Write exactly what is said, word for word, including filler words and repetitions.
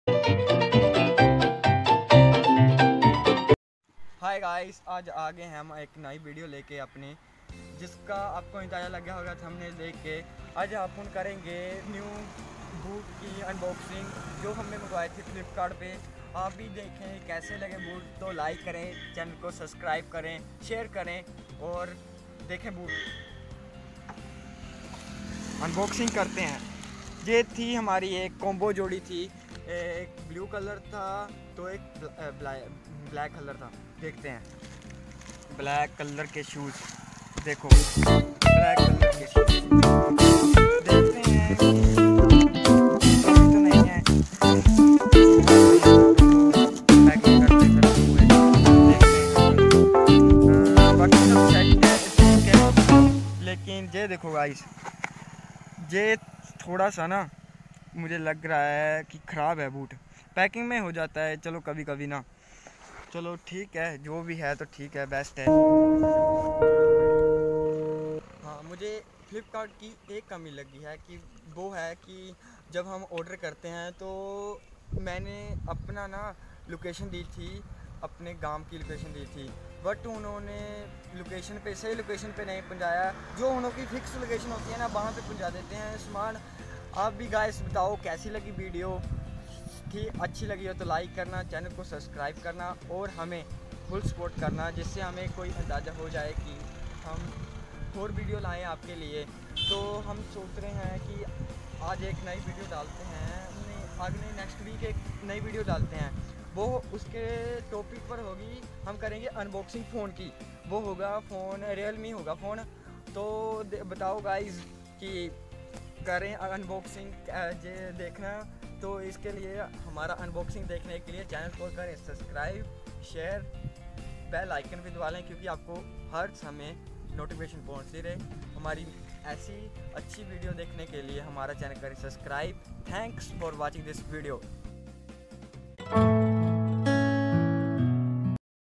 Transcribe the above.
Hi guys, आज आ गए हैं हम एक नई वीडियो लेके अपने, जिसका आपको अंदाज़ा लग गया होगा हमने लेके। आज अपन करेंगे न्यू बूट की अनबॉक्सिंग जो हमने मंगवाए थे फ्लिपकार्ट पे। आप भी देखें कैसे लगे बूट, तो लाइक करें, चैनल को सब्सक्राइब करें, शेयर करें और देखें बूट। अनबॉक्सिंग करते हैं। ये थी हमारी एक कॉम्बो जोड़ी थी, एक ब्लू कलर था तो एक ब्लैक कलर था। देखते हैं ब्लैक कलर के शूज़, देखो ब्लैक कलर के शूज़ देखते हैं तो नहीं है। पैकिंग करते करते हुए देखते हैं बाकी सब सेट है, ठीक है। लेकिन ये देखो गाइस, ये थोड़ा सा ना मुझे लग रहा है कि ख़राब है बूट। पैकिंग में हो जाता है, चलो कभी कभी ना, चलो ठीक है, जो भी है तो ठीक है, बेस्ट है। हाँ, मुझे फ्लिपकार्ट की एक कमी लगी है कि वो है कि जब हम ऑर्डर करते हैं तो मैंने अपना ना लोकेशन दी थी, अपने गांव की लोकेशन दी थी, बट उन्होंने लोकेशन पे सही लोकेशन पे नहीं पहुंचाया। जो उन्होंने फिक्स लोकेशन होती है ना, वहाँ पे पहुंचा देते हैं सामान। आप भी गाइस बताओ कैसी लगी वीडियो, ठीक अच्छी लगी हो तो लाइक करना, चैनल को सब्सक्राइब करना और हमें फुल सपोर्ट करना, जिससे हमें कोई अंदाज़ा हो जाए कि हम और वीडियो लाएं आपके लिए। तो हम सोच रहे हैं कि आज एक नई वीडियो डालते हैं, अगले नेक्स्ट वीक एक नई वीडियो डालते हैं। वो उसके टॉपिक पर होगी, हम करेंगे अनबॉक्सिंग फ़ोन की। वो होगा फ़ोन रियलमी होगा फ़ोन। तो बताओ गाइस कि करें अनबॉक्सिंग देखना, तो इसके लिए हमारा अनबॉक्सिंग देखने के लिए चैनल को करें सब्सक्राइब, शेयर, बेल आइकन भी दबा लें, क्योंकि आपको हर समय नोटिफिकेशन पहुंचती रहे। हमारी ऐसी अच्छी वीडियो देखने के लिए हमारा चैनल करें subscribe. Thanks for watching this video.